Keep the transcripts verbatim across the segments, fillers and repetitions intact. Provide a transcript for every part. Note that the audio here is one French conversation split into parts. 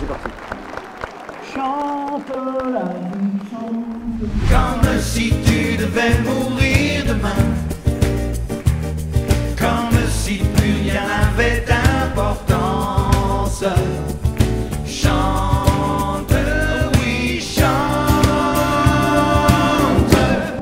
c'est parti. Chante la vie, chante. Comme si tu devais mourir demain. Comme si plus rien n'avait d'importance. Chante, oui, chante.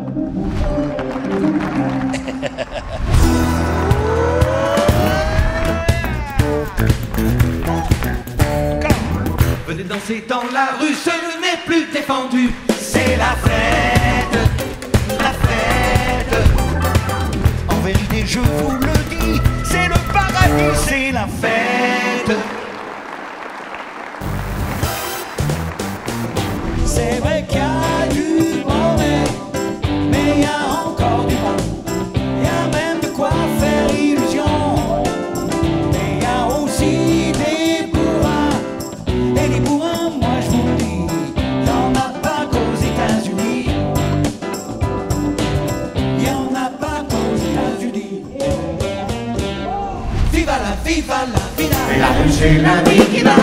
Venez danser dans la rue, ce n'est plus défendu. C'est la fête, la fête. En vérité, je vous le dis, c'est le paradis, c'est la fête. C'est vrai qu'il y a du mauvais, mais il y a encore du bon. Il y a même de quoi faire illusion. Mais il y a aussi des bourrins. Et les bourrins, moi je vous le dis, il n'y en a pas qu'aux États-Unis. Il n'y en a pas qu'aux États-Unis. Viva la, viva la, viva la. La rue, c'est la vie qui va.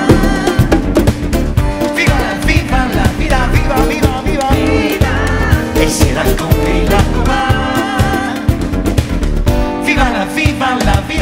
Viva la, viva la, viva, viva, viva, viva, viva. Et c'est la compagnie, la commun. Viva la, viva la, viva.